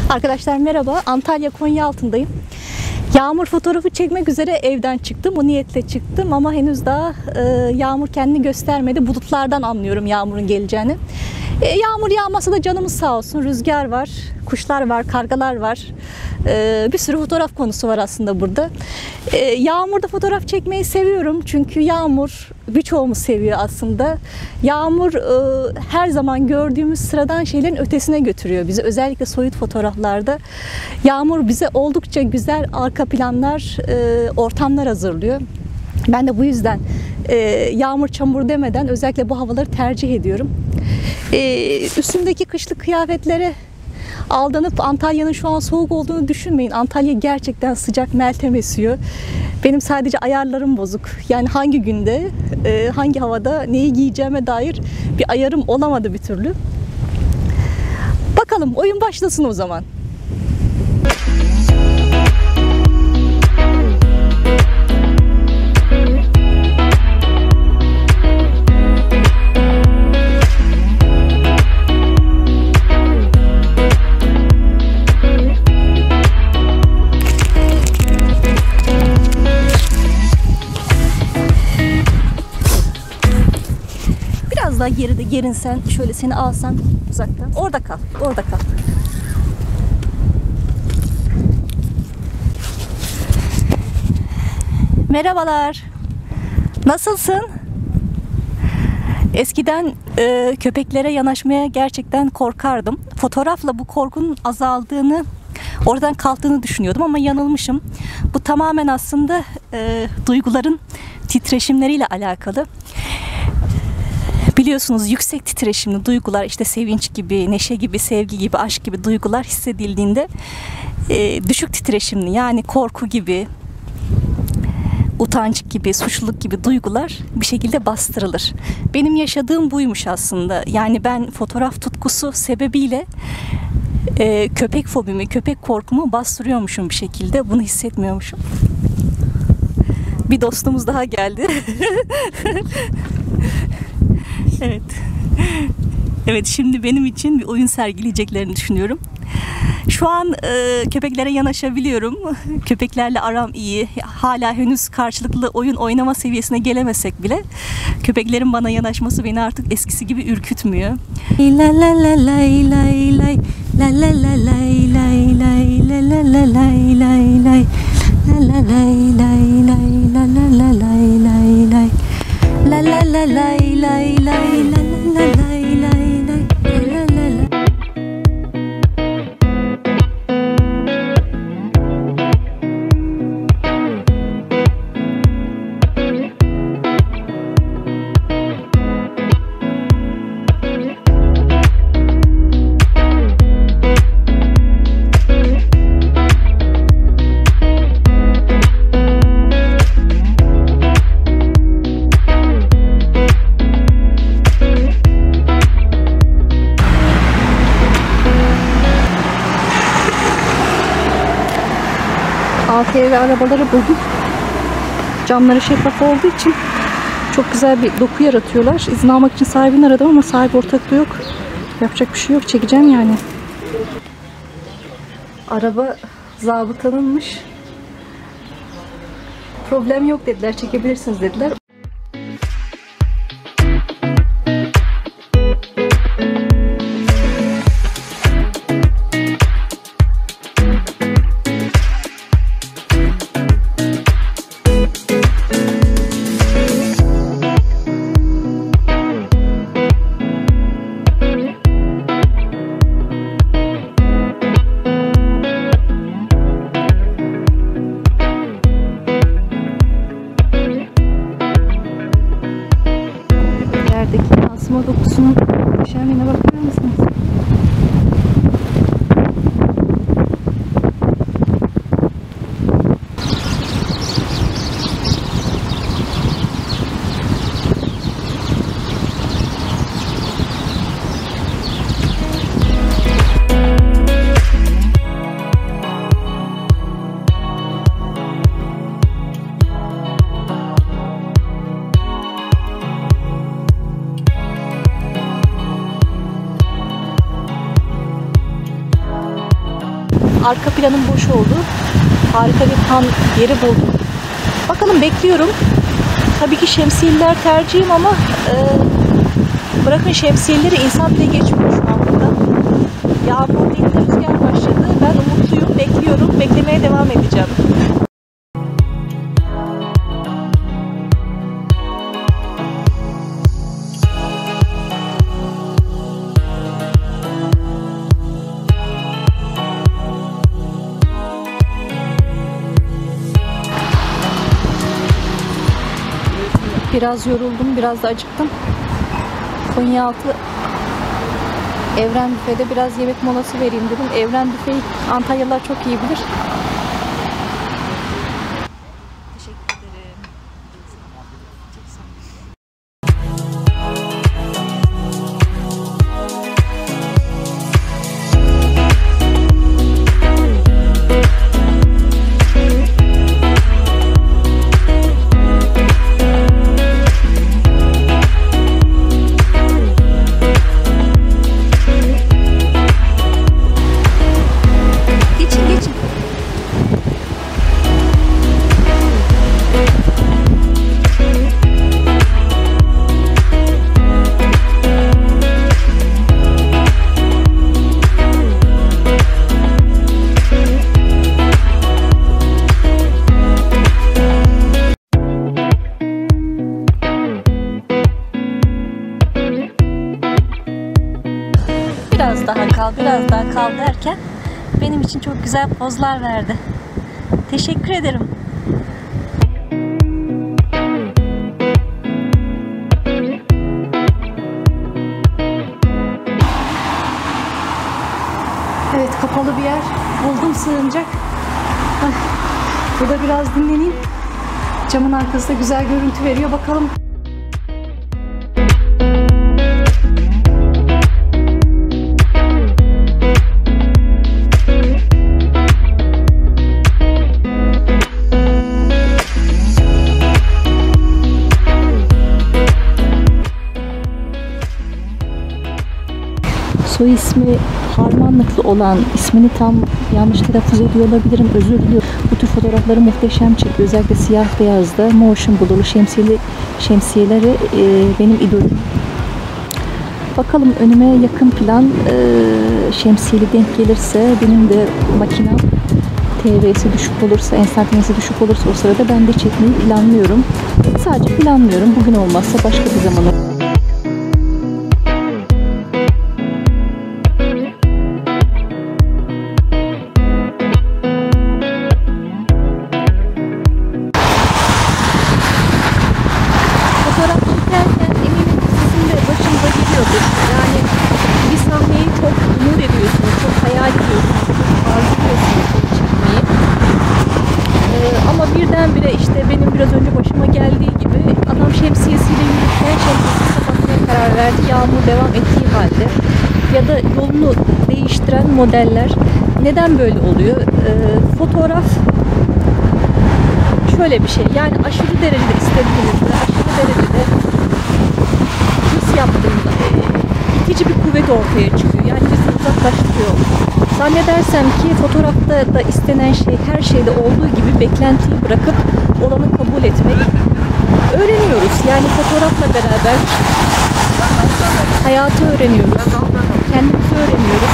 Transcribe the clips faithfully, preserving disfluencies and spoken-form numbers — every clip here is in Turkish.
Arkadaşlar merhaba. Antalya Konyaaltı'ndayım. Yağmur fotoğrafı çekmek üzere evden çıktım. O niyetle çıktım ama henüz daha e, yağmur kendini göstermedi. Bulutlardan anlıyorum yağmurun geleceğini. E, yağmur yağmasa da canımız sağ olsun. Rüzgar var, kuşlar var, kargalar var. E, bir sürü fotoğraf konusu var aslında burada. E, yağmurda fotoğraf çekmeyi seviyorum. Çünkü yağmur birçoğumuz seviyor aslında. Yağmur e, her zaman gördüğümüz sıradan şeylerin ötesine götürüyor bizi. Özellikle soyut fotoğraflarda. Yağmur bize oldukça güzel arka planlar, e, ortamlar hazırlıyor. Ben de bu yüzden e, yağmur çamur demeden özellikle bu havaları tercih ediyorum. E, üstümdeki kışlık kıyafetlere aldanıp Antalya'nın şu an soğuk olduğunu düşünmeyin. Antalya gerçekten sıcak, meltem esiyor. Benim sadece ayarlarım bozuk. Yani hangi günde, e, hangi havada neyi giyeceğime dair bir ayarım olamadı bir türlü. Bakalım oyun başlasın o zaman. Biraz daha geride gerinsen, şöyle seni alsam uzaktan. Orada kal, orada kal. Merhabalar. Nasılsın? Eskiden e, köpeklere yanaşmaya gerçekten korkardım. Fotoğrafla bu korkunun azaldığını, oradan kalktığını düşünüyordum ama yanılmışım. Bu tamamen aslında e, duyguların titreşimleriyle alakalı. Biliyorsunuz yüksek titreşimli duygular, işte sevinç gibi, neşe gibi, sevgi gibi, aşk gibi duygular hissedildiğinde e, düşük titreşimli, yani korku gibi, utanç gibi, suçluluk gibi duygular bir şekilde bastırılır. Benim yaşadığım buymuş aslında. Yani ben fotoğraf tutkusu sebebiyle e, köpek fobimi, köpek korkumu bastırıyormuşum bir şekilde. Bunu hissetmiyormuşum. Bir dostumuz daha geldi. Evet. Evet, şimdi benim için bir oyun sergileyeceklerini düşünüyorum. Şu an e, köpeklere yanaşabiliyorum. Köpeklerle aram iyi. Hala henüz karşılıklı oyun oynama seviyesine gelemesek bile köpeklerin bana yanaşması beni artık eskisi gibi ürkütmüyor. La la la lay lay lay la la la lay lay lay la la la lay lay lay la la lay lay lay la la la lay lay lay la la la lay lay lay la la la lay lay lay la la la. A T V arabaları buldum. Camları şeffaf olduğu için çok güzel bir doku yaratıyorlar. İzin almak için sahibini aradım ama sahibi ortaklığı yok. Yapacak bir şey yok. Çekeceğim yani. Araba zabıtanınmış. Problem yok dediler. Çekebilirsiniz dediler. arka planın boş oldu. Harika bir kamp yeri buldum. Bakalım, bekliyorum. Tabii ki şemsiyeler tercihim ama e, bırakın şemsiyeleri, insan bile geçmiyor şu an burada. Yağmur değil, rüzgar başladı. Ben umutluyum, bekliyorum. Beklemeye devam edeceğim. Biraz yoruldum, biraz da acıktım. Konyaaltı Evren Büfe'de biraz yemek molası vereyim dedim. Evren Büfe'yi Antalyalılar çok iyi bilir. Teşekkür ederim. Çok sağ olun. Biraz daha kal, biraz daha kal derken benim için çok güzel pozlar verdi. Teşekkür ederim. Evet, kapalı bir yer buldum sığınacak. Burada biraz dinleneyim. Camın arkasında güzel görüntü veriyor. Bakalım. Soy ismi Harmanlıklı olan, ismini tam yanlış telaffuz ediyor olabilirim, özür diliyorum. Bu tür fotoğrafları muhteşem çekiyor. Özellikle siyah beyazda motion blur'lu şemsiyeli şemsiyeleri e, benim idolüm. Bakalım önüme yakın plan e, şemsiyeli denk gelirse, benim de makinem T V'si düşük olursa, enstantanesi düşük olursa o sırada ben de çekmeyi planlıyorum. Sadece planlıyorum. Bugün olmazsa başka bir zaman olur. Yani bir sahneyi çok umut ediyorsunuz, çok hayal ediyorsunuz, çok arzuluyorsunuz onu çekmeyi. Ee, ama birdenbire işte benim biraz önce başıma geldiği gibi adam şemsiyesiyle yürürken şemsiyesi kapatmaya karar verdi. Yağmur devam ettiği halde ya da yolunu değiştiren modeller. Neden böyle oluyor? Ee, fotoğraf şöyle bir şey, yani aşırı derecede istediğinizde, aşırı derecede hız yaptığında itici bir kuvvet ortaya çıkıyor. Yani bizi uzaklaştırıyor. Zannedersem ki fotoğrafta da istenen şey her şeyde olduğu gibi beklentiyi bırakıp olanı kabul etmek. Öğreniyoruz. Yani fotoğrafla beraber hayatı öğreniyoruz. Kendimizi öğreniyoruz.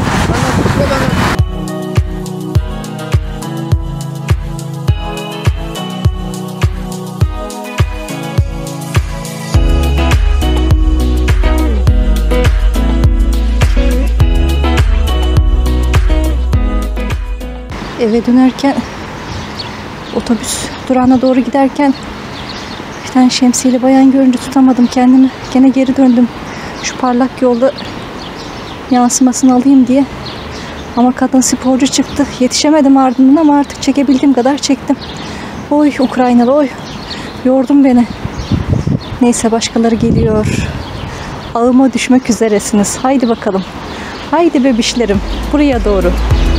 Eve dönerken otobüs durağına doğru giderken bir tane şemsiyeli bayan görünce tutamadım kendimi. Gene geri döndüm. Şu parlak yolda yansımasını alayım diye. Ama kadın sporcu çıktı. Yetişemedim ardından ama artık çekebildiğim kadar çektim. Oy Ukraynalı oy. Yordun beni. Neyse, başkaları geliyor. Ağıma düşmek üzeresiniz. Haydi bakalım. Haydi bebişlerim. Buraya doğru.